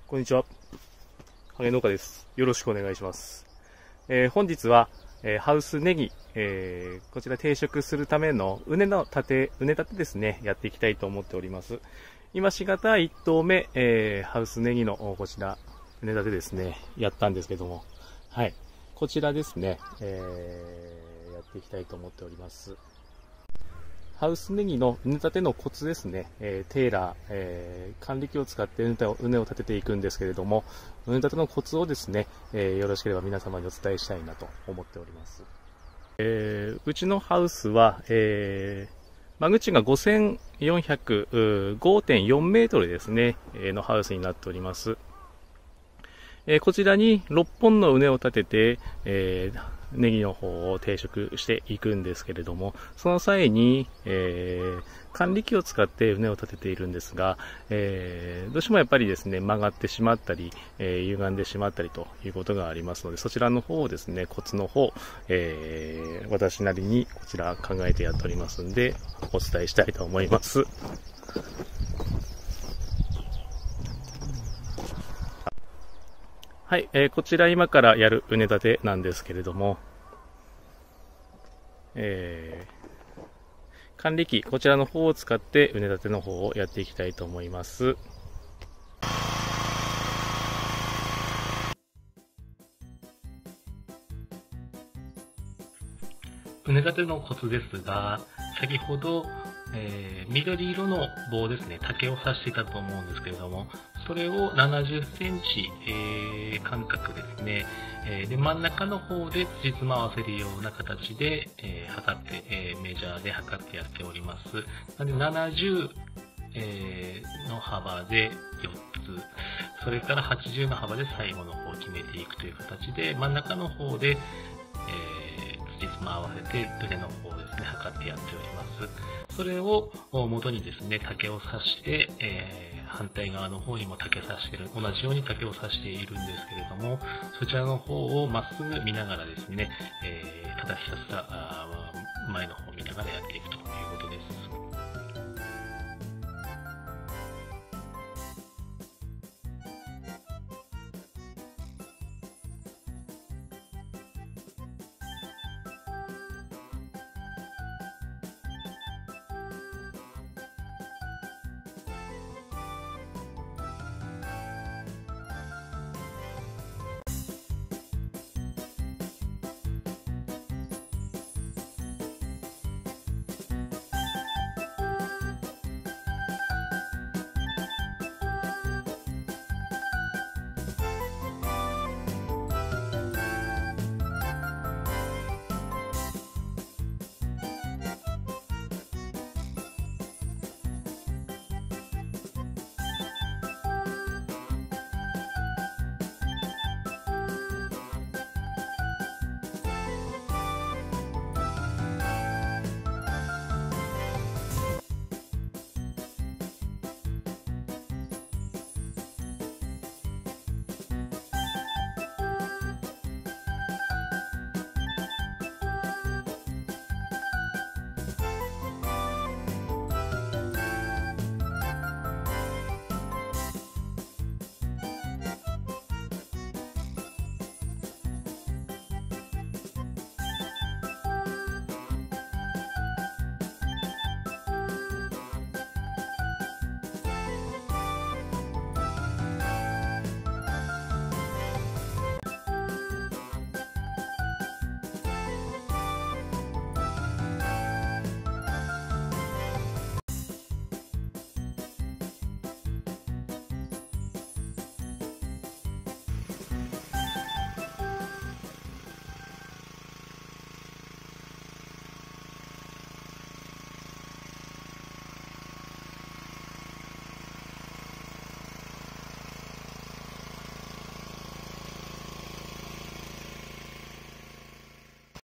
こんにちは。ハゲ農家です。よろしくお願いします。本日は、ハウスネギ、こちら定食するための畝立てですね、やっていきたいと思っております。今しがた1頭目、ハウスネギのこちら、畝立てですね、やったんですけども、はい。こちらですね、やっていきたいと思っております。ハウスネギの畝立てのコツですね、テーラー、管理機を使って畝を立てていくんですけれども、畝立てのコツをですね、よろしければ皆様にお伝えしたいなと思っております。うちのハウスは、間口が5400、5.4 メートルですね、のハウスになっております。こちらに6本の畝を立てて、ネギの方を定食していくんですけれども、その際に、管理機を使って畝を立てているんですが、どうしてもやっぱりですね、曲がってしまったり、歪んでしまったりということがありますので、そちらの方をですね、コツの方、私なりにこちら考えてやっておりますんで、お伝えしたいと思います。はい、こちら今からやる畝立てなんですけれども、管理機、こちらの方を使って畝立ての方をやっていきたいと思います。畝立てのコツですが、先ほど、緑色の棒ですね、竹を刺していたと思うんですけれども、それを70センチ、間隔ですね、で真ん中の方で辻褄を合わせるような形で、測って、メジャーで測ってやっております。なので70、の幅で4つ、それから80の幅で最後の方を決めていくという形で、真ん中の方で、辻褄合わせて畝の方をですね、測ってやっております。それを元にですね、竹を刺して、反対側の方にも竹刺している、同じように竹を刺しているんですけれども、そちらの方をまっすぐ見ながらですね、ただひたすら前の方を見ながらやっていくということです